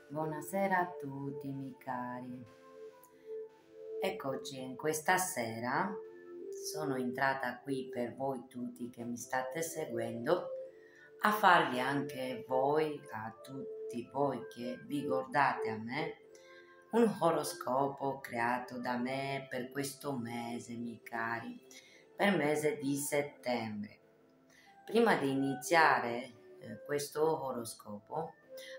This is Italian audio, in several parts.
Buonasera a tutti miei cari. Eccoci, in questa sera sono entrata qui per voi tutti che mi state seguendo a farvi anche voi, a tutti voi che vi guardate a me, un oroscopo creato da me per questo mese, miei cari, per il mese di settembre. Prima di iniziare questo oroscopo,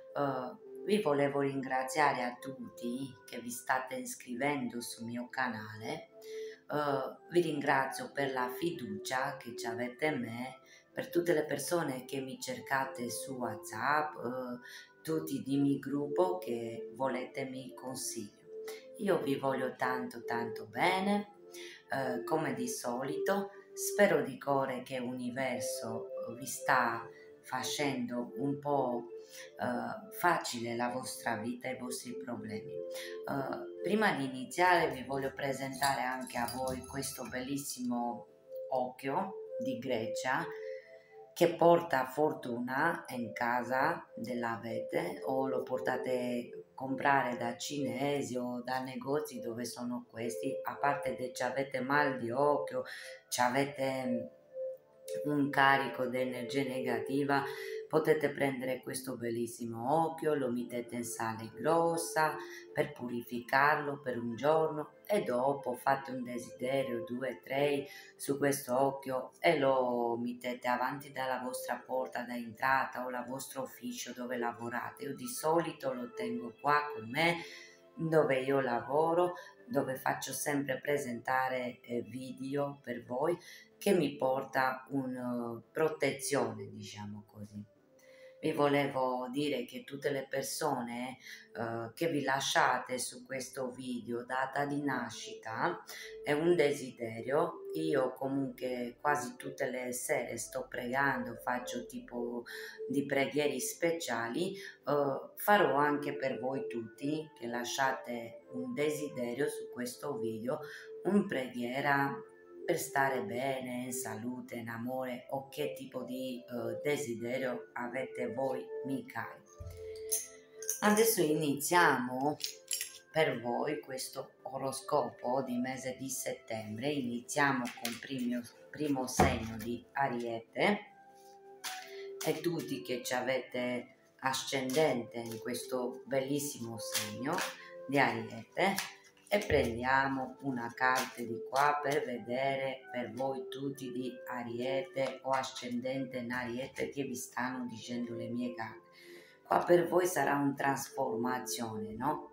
vi volevo ringraziare a tutti che vi state iscrivendo sul mio canale. Vi ringrazio per la fiducia che ci avete in me, per tutte le persone che mi cercate su WhatsApp, tutti di mio gruppo che volete mi consiglio. Io vi voglio tanto tanto bene, come di solito. Spero di cuore che l'universo vi sta facendo un po' facile la vostra vita e i vostri problemi. Prima di iniziare vi voglio presentare anche a voi questo bellissimo occhio di Grecia che porta fortuna in casa dell'avete o lo portate a comprare da cinesi o da negozi dove sono questi, a parte che ci avete mal di occhio, ci avete un carico di energia negativa, potete prendere questo bellissimo occhio, lo mettete in sale grossa per purificarlo per un giorno e dopo fate un desiderio 2-3 su questo occhio e lo mettete avanti dalla vostra porta d'entrata o la vostro ufficio dove lavorate. Io di solito lo tengo qua con me dove io lavoro, dove faccio sempre presentare video per voi che mi porta una protezione, diciamo così. Vi volevo dire che tutte le persone che vi lasciate su questo video data di nascita è un desiderio. Io comunque quasi tutte le sere sto pregando, faccio tipo di preghiere speciali. Farò anche per voi tutti che lasciate un desiderio su questo video, un preghiera per stare bene, in salute, in amore o che tipo di desiderio avete voi, miei cari. Adesso iniziamo per voi questo oroscopo di mese di settembre. Iniziamo con primo segno di Ariete e tutti che ci avete ascendente in questo bellissimo segno di Ariete e prendiamo una carta di qua per vedere per voi tutti di Ariete o ascendente in Ariete che vi stanno dicendo le mie carte. Qua per voi sarà una trasformazione, no?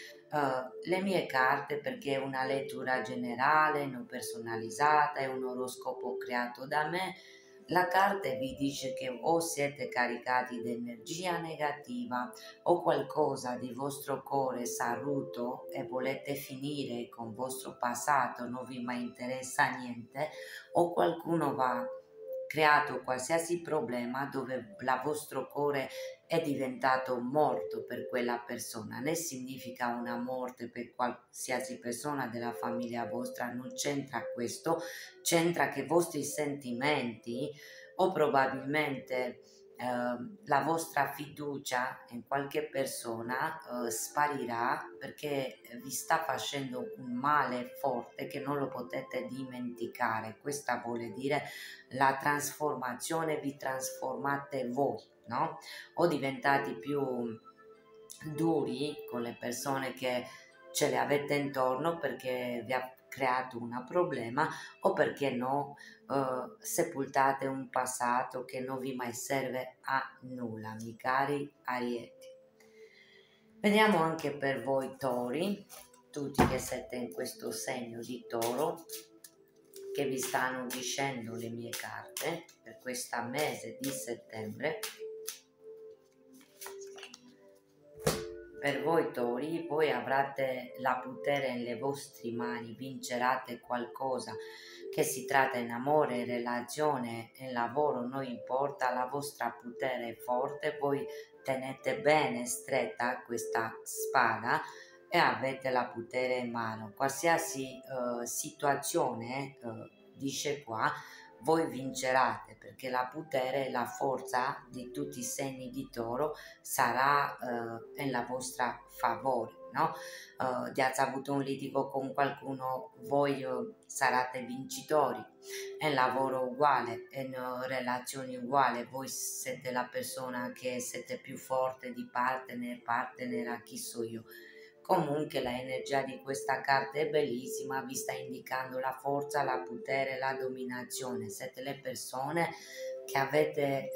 Le mie carte, perché è una lettura generale, non personalizzata, è un oroscopo creato da me. La carta vi dice che o siete caricati di energia negativa o qualcosa di vostro cuore s'ha rotto e volete finire con il vostro passato, non vi mai interessa niente, o qualcuno va creato qualsiasi problema dove il vostro cuore è diventato morto per quella persona. Ne significa una morte per qualsiasi persona della famiglia vostra, non c'entra questo, c'entra che i vostri sentimenti o probabilmente la vostra fiducia in qualche persona sparirà perché vi sta facendo un male forte che non lo potete dimenticare. Questa vuole dire la trasformazione, vi trasformate voi, no? O diventati più duri con le persone che ce le avete intorno perché vi ha creato un problema o perché no sepultate un passato che non vi mai serve a nulla, miei cari Arieti. Vediamo anche per voi tori, tutti che siete in questo segno di toro, che vi stanno dicendo le mie carte per questo mese di settembre. Per voi tori, voi avrete la potere nelle vostre mani, vincerete qualcosa, che si tratta in amore, in relazione, in lavoro, non importa, la vostra potere è forte, voi tenete bene stretta questa spada e avete la potere in mano. Qualsiasi situazione, dice qua, voi vincerate, perché la potere e la forza di tutti i segni di toro sarà nella vostra favore, no? Di aver avuto un litigo con qualcuno, voi sarete vincitori, è lavoro uguale, è relazioni uguali, voi siete la persona che siete più forte di partner a chi so io. Comunque l'energia di questa carta è bellissima, vi sta indicando la forza, la potere, la dominazione. Siete le persone che avete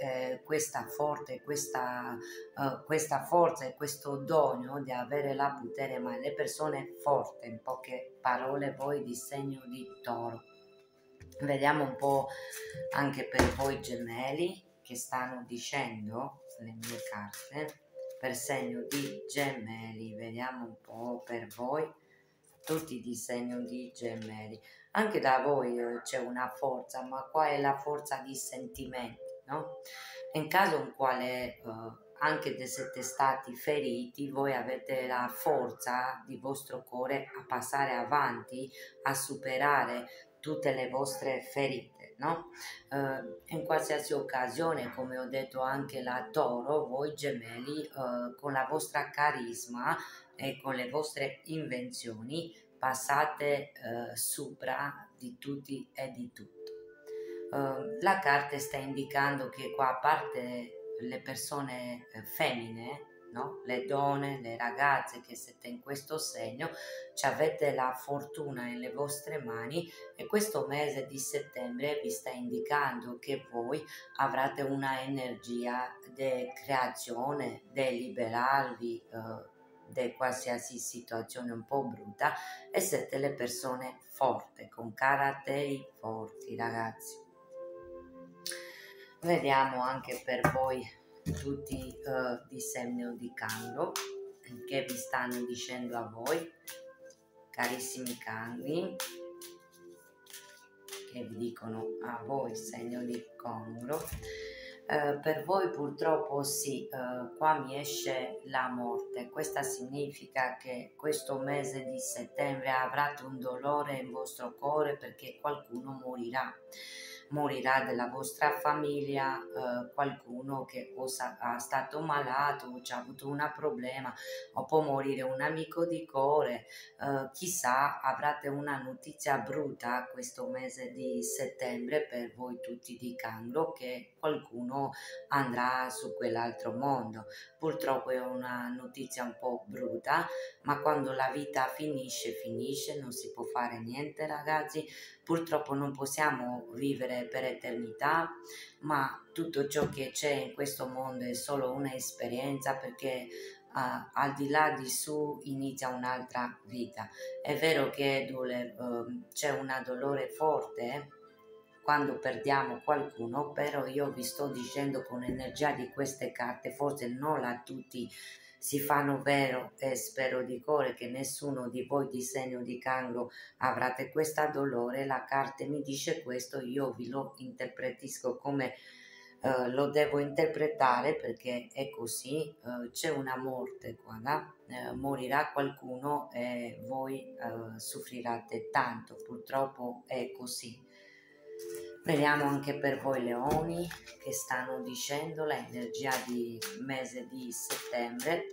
questa forza e questo dono di avere la potere, ma le persone forti, in poche parole, voi di segno di toro. Vediamo un po' anche per voi gemelli che stanno dicendo le mie carte per segno di gemelli. Vediamo un po' per voi, tutti di segno di gemelli. Anche da voi c'è una forza, ma qua è la forza di sentimenti, no? In caso in quale anche se siete stati feriti, voi avete la forza di vostro cuore a passare avanti, a superare tutte le vostre ferite, no? In qualsiasi occasione, come ho detto anche la Toro, voi gemelli con la vostra carisma e con le vostre invenzioni passate sopra di tutti e di tutto. La carta sta indicando che qua, a parte le persone femmine, no? Le donne, le ragazze che siete in questo segno, avete la fortuna nelle vostre mani e questo mese di settembre vi sta indicando che voi avrete una energia di creazione, di liberarvi di qualsiasi situazione un po' brutta e siete le persone forti, con caratteri forti, ragazzi. Vediamo anche per voi tutti di segno di Cancro che vi stanno dicendo a voi, carissimi Cancri, che vi dicono a voi segno di Cancro. Per voi purtroppo sì, qua mi esce la morte. Questo significa che questo mese di settembre avrete un dolore in vostro cuore perché qualcuno morirà della vostra famiglia, qualcuno che o è stato malato o ha avuto un problema, o può morire un amico di cuore, chissà, avrete una notizia brutta questo mese di settembre per voi tutti di Cancro, che qualcuno andrà su quell'altro mondo. Purtroppo è una notizia un po' brutta, ma quando la vita finisce, non si può fare niente, ragazzi. Purtroppo non possiamo vivere per eternità, ma tutto ciò che c'è in questo mondo è solo un'esperienza, perché al di là di su inizia un'altra vita. È vero che c'è un dolore forte quando perdiamo qualcuno, però io vi sto dicendo con l'energia di queste carte, forse non a tutti si fanno vero, e spero di cuore che nessuno di voi di segno di Cancro avrete questo dolore. La carta mi dice questo, io vi lo interpretisco come lo devo interpretare, perché è così. C'è una morte qua, no? Morirà qualcuno e voi soffrirete tanto, purtroppo è così. Vediamo anche per voi leoni che stanno dicendo l'energia di mese di settembre.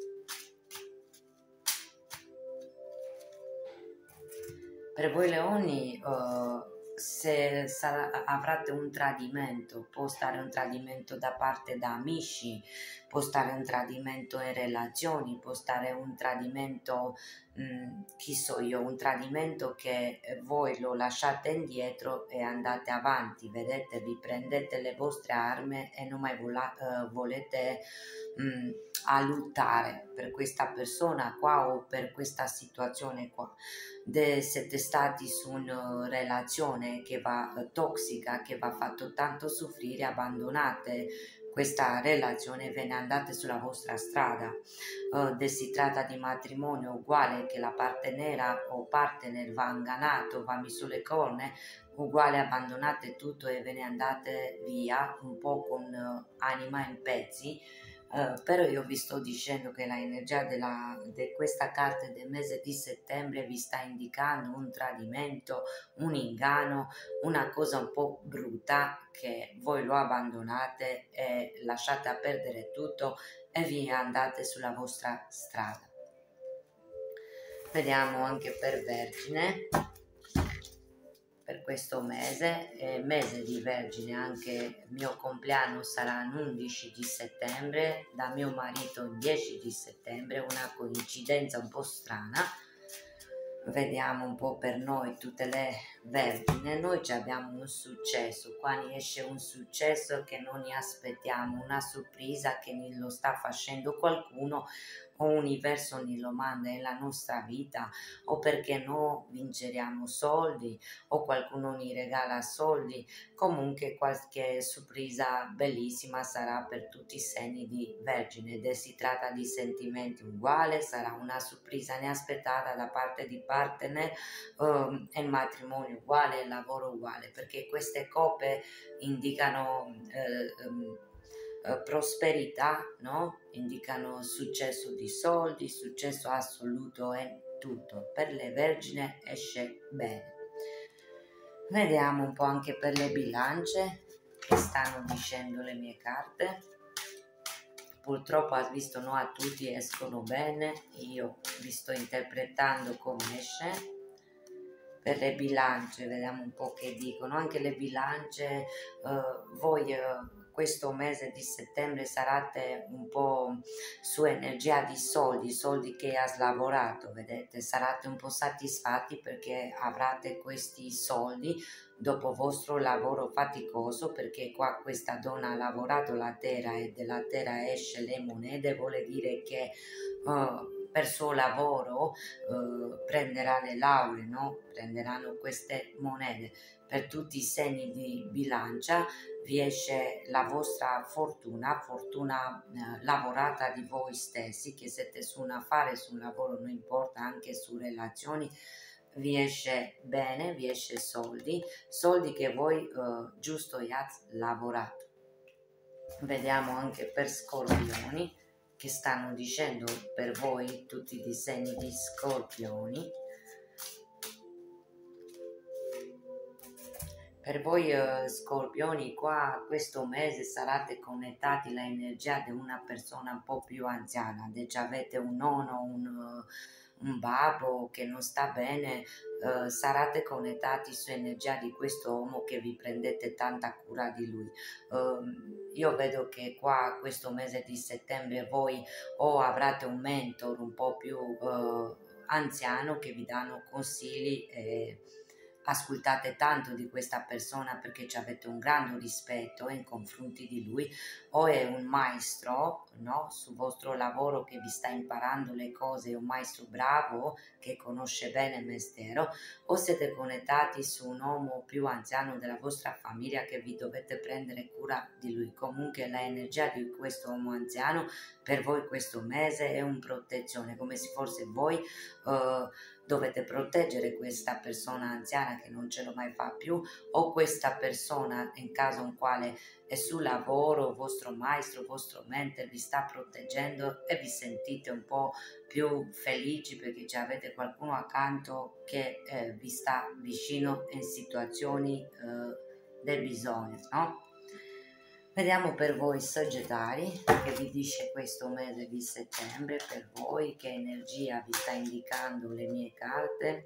Per voi leoni, se avrete un tradimento, può stare un tradimento da parte da amici, può stare un tradimento in relazioni, può stare un tradimento, chi so io, un tradimento che voi lo lasciate indietro e andate avanti, vedete, vi prendete le vostre armi e non mai volete a lottare per questa persona qua o per questa situazione qua. Siete stati su una relazione che va tossica, che va fatto tanto soffrire, abbandonate questa relazione e ve ne andate sulla vostra strada. Si tratta di matrimonio uguale, che la partnera o partner va ingannato, va messo le corna, uguale, abbandonate tutto e ve ne andate via un po' con anima in pezzi. però io vi sto dicendo che la energia di questa carta del mese di settembre vi sta indicando un tradimento, un inganno, una cosa un po' brutta che voi lo abbandonate e lasciate a perdere tutto e vi andate sulla vostra strada. Vediamo anche per Vergine, per questo mese di Vergine, anche il mio compleanno sarà l'11 di settembre, da mio marito il 10 di settembre, una coincidenza un po' strana. Vediamo un po' per noi tutte le Vergine, noi abbiamo un successo, qua ne esce un successo che non ne aspettiamo, una sorpresa che ne lo sta facendo qualcuno o universo ne lo manda nella nostra vita, o perché no vinceriamo soldi o qualcuno ne regala soldi, comunque qualche sorpresa bellissima sarà per tutti i segni di Vergine ed si tratta di sentimenti uguali, sarà una sorpresa inaspettata da parte di partner, e il matrimonio uguale, il lavoro uguale, perché queste coppe indicano prosperità, no? Indicano successo di soldi, successo assoluto in tutto. Per le Vergine esce bene. Vediamo un po' anche per le bilance che stanno dicendo le mie carte. Purtroppo ha visto no a tutti escono bene, io vi sto interpretando come esce. Per le bilance vediamo un po' che dicono, anche le bilance, voi questo mese di settembre sarete un po' su energia di soldi che hai lavorato, vedete, sarete un po' soddisfatti perché avrete questi soldi dopo vostro lavoro faticoso, perché qua questa donna ha lavorato la terra e della terra esce le monete, vuole dire che per suo lavoro prenderà le lauree, no? Prenderanno queste monete. Per tutti i segni di bilancia vi esce la vostra fortuna, lavorata di voi stessi, che siete su un affare, su un lavoro, non importa, anche su relazioni, vi esce bene, vi esce soldi che voi giusto avete lavorato. Vediamo anche per Scorpioni che stanno dicendo per voi tutti i disegni di Scorpioni. Per voi Scorpioni, qua questo mese sarete connettati all'energia di una persona un po' più anziana, se avete un nonno, un babbo che non sta bene, sarete connettati sull'energia di questo uomo che vi prendete tanta cura di lui. Io vedo che qua questo mese di settembre voi o avrete un mentor un po' più anziano che vi danno consigli e ascoltate tanto di questa persona perché ci avete un grande rispetto in confronti di lui, o è un maestro, no, sul vostro lavoro che vi sta imparando le cose, è un maestro bravo che conosce bene il mestiere, o siete connettati su un uomo più anziano della vostra famiglia che vi dovete prendere cura di lui. Comunque l'energia di questo uomo anziano per voi questo mese è un protezione, come se fosse voi dovete proteggere questa persona anziana che non ce lo mai fa più, o questa persona in caso in quale è sul lavoro, vostro maestro, vostro mentor vi sta proteggendo e vi sentite un po' più felici perché già avete qualcuno accanto che vi sta vicino in situazioni del bisogno, no? Vediamo per voi Sagittari, che vi dice questo mese di settembre per voi, che energia vi sta indicando le mie carte.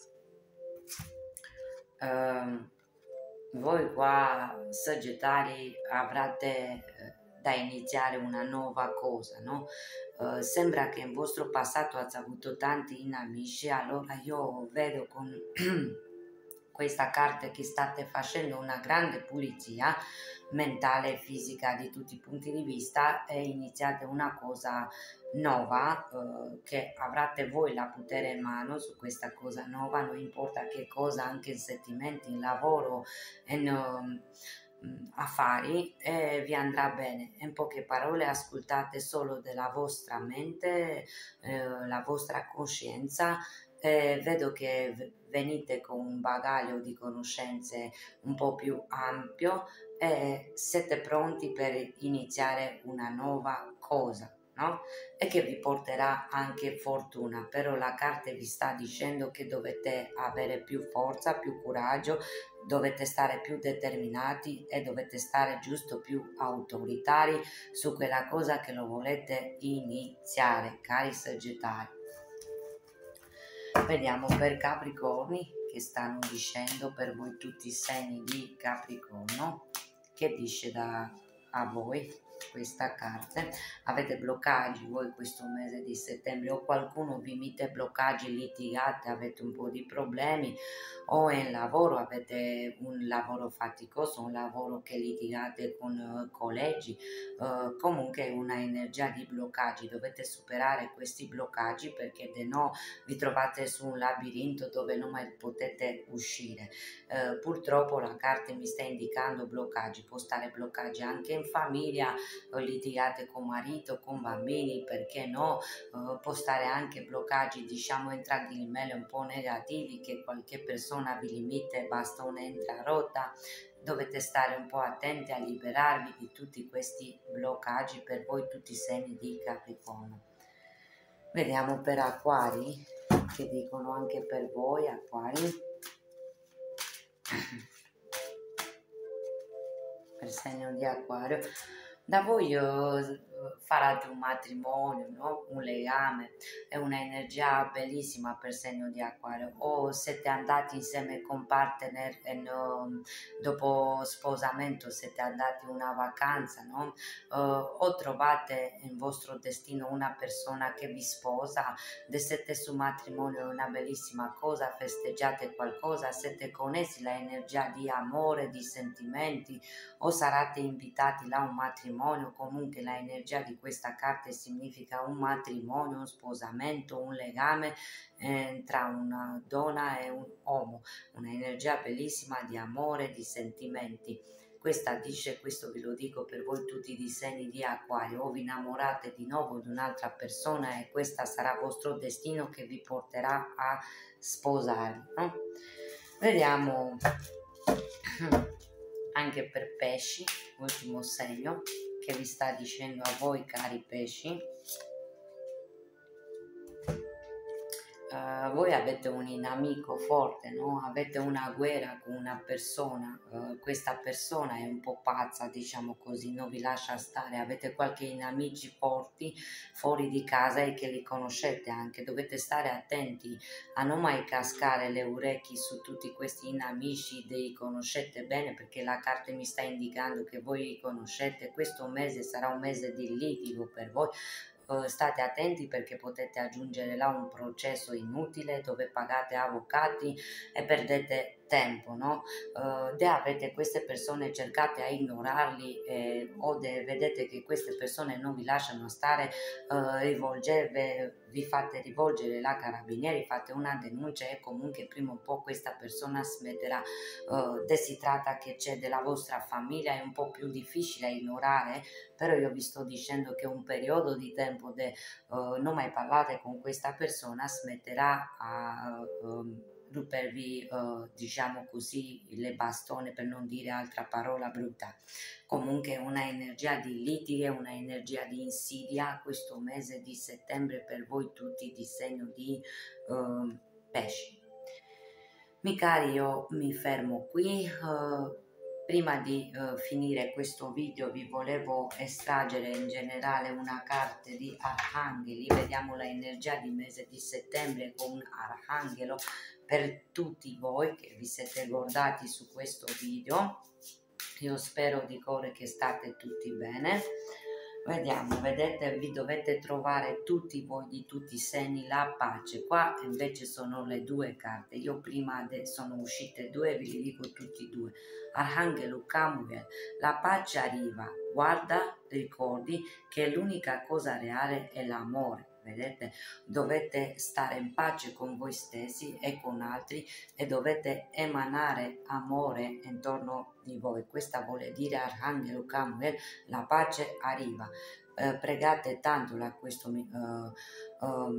Voi qua Sagittari avrete da iniziare una nuova cosa, no? Sembra che in vostro passato avete avuto tanti inamici, allora io vedo con questa carta che state facendo una grande pulizia mentale e fisica di tutti i punti di vista e iniziate una cosa nuova che avrete voi la potere in mano su questa cosa nuova, non importa che cosa, anche in sentimenti, in lavoro, in affari, vi andrà bene. In poche parole ascoltate solo della vostra mente, la vostra coscienza. Vedo che venite con un bagaglio di conoscenze un po' più ampio e siete pronti per iniziare una nuova cosa, no? E che vi porterà anche fortuna, però la carta vi sta dicendo che dovete avere più forza, più coraggio, dovete stare più determinati e dovete stare giusto più autoritari su quella cosa che lo volete iniziare, cari Sagittari. Vediamo per Capricorni che stanno dicendo per voi tutti i segni di Capricorno, che dice a voi questa carta. Avete bloccaggi voi questo mese di settembre, o qualcuno vi mette bloccaggi, litigate, avete un po' di problemi, o in lavoro avete un lavoro faticoso, un lavoro che litigate con colleghi, comunque una energia di bloccaggi. Dovete superare questi bloccaggi, perché se no vi trovate su un labirinto dove non mai potete uscire. Purtroppo la carta mi sta indicando bloccaggi, può stare bloccaggi anche in famiglia, litigate con marito, con bambini, perché no, può stare anche bloccaggi, diciamo, entrati in mail un po' negativi, che qualche persona vi limita e basta un'entra rotta. Dovete stare un po' attenti a liberarvi di tutti questi bloccaggi per voi tutti i segni di Capricorno. Vediamo per Acquari, che dicono anche per voi Acquari. Per segno di Acquario, da voi farete un matrimonio, no? Un legame, è una energia bellissima per segno di Acquario, o siete andati insieme con partner e dopo sposamento siete andati una vacanza, no? O trovate in vostro destino una persona che vi sposa, siete su matrimonio, è una bellissima cosa, festeggiate qualcosa, siete connessi, la energia di amore, di sentimenti, o sarete invitati là a un matrimonio. Comunque la energia di questa carta significa un matrimonio, un sposamento, un legame tra una donna e un uomo, una energia bellissima di amore, di sentimenti. Questa dice, questo ve lo dico per voi tutti i disegni di Acquario, o vi innamorate di nuovo di un'altra persona e questa sarà vostro destino che vi porterà a sposarvi, no? Vediamo anche per Pesci, ultimo segno che vi sta dicendo a voi, cari Pesci. Voi avete un inimico forte, no? Avete una guerra con una persona, questa persona è un po' pazza, diciamo così, non vi lascia stare, avete qualche nemici forti fuori di casa e che li conoscete anche. Dovete stare attenti a non mai cascare le orecchie su tutti questi nemici, li conoscete bene, perché la carta mi sta indicando che voi li conoscete. Questo mese sarà un mese di litigo per voi. State attenti, perché potete aggiungere là un processo inutile dove pagate avvocati e perdete tempo, no? Avete queste persone, cercate a ignorarli, o vedete che queste persone non vi lasciano stare, vi fate rivolgere la carabinieri, fate una denuncia e comunque prima o poi questa persona smetterà. Si tratta che c'è della vostra famiglia, è un po' più difficile ignorare, però io vi sto dicendo che un periodo di tempo non mai parlate con questa persona smetterà a rupervi, diciamo così, le bastone, per non dire altra parola brutta. Comunque una energia di litighe, una energia di insidia questo mese di settembre per voi tutti di segno di pesci. Miei cari, io mi fermo qui. Prima di finire questo video vi volevo estragere in generale una carta di arcangeli. Vediamo l'energia di mese di settembre con un arcangelo per tutti voi che vi siete guardati su questo video. Io spero di cuore che state tutti bene. Vediamo, vedete, vi dovete trovare tutti voi di tutti i segni la pace. Qua invece sono le due carte, io prima sono uscite due, vi li dico tutti e due. Arcangelo Camuel, la pace arriva, guarda, ricordi che l'unica cosa reale è l'amore. Vedete, dovete stare in pace con voi stessi e con altri e dovete emanare amore intorno di voi. Questa vuole dire Arcangelo Camuel, la pace arriva. Pregate tanto questo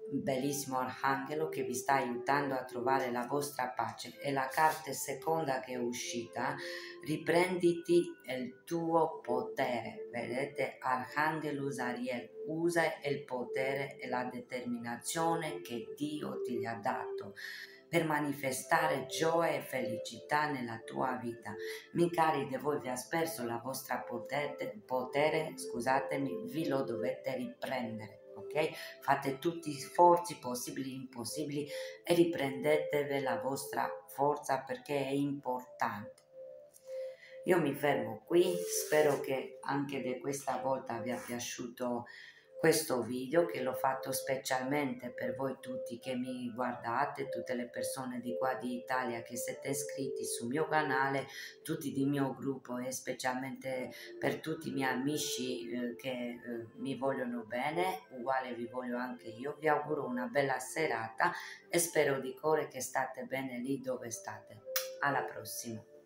bellissimo arcangelo che vi sta aiutando a trovare la vostra pace. E la carta seconda che è uscita, riprenditi il tuo potere. Vedete, Archangelus Ariel usa il potere e la determinazione che Dio ti ha dato per manifestare gioia e felicità nella tua vita. Mi cari, di voi vi ha perso la vostra potere, scusatemi, vi lo dovete riprendere, ok? Fate tutti gli sforzi possibili e impossibili e riprendetevi la vostra forza perché è importante. Io mi fermo qui, spero che anche di questa volta vi è piaciuto questo video, che l'ho fatto specialmente per voi tutti che mi guardate, tutte le persone di qua di Italia che siete iscritti sul mio canale, tutti del mio gruppo e specialmente per tutti i miei amici che mi vogliono bene, uguale vi voglio anche io. Vi auguro una bella serata e spero di cuore che state bene lì dove state. Alla prossima!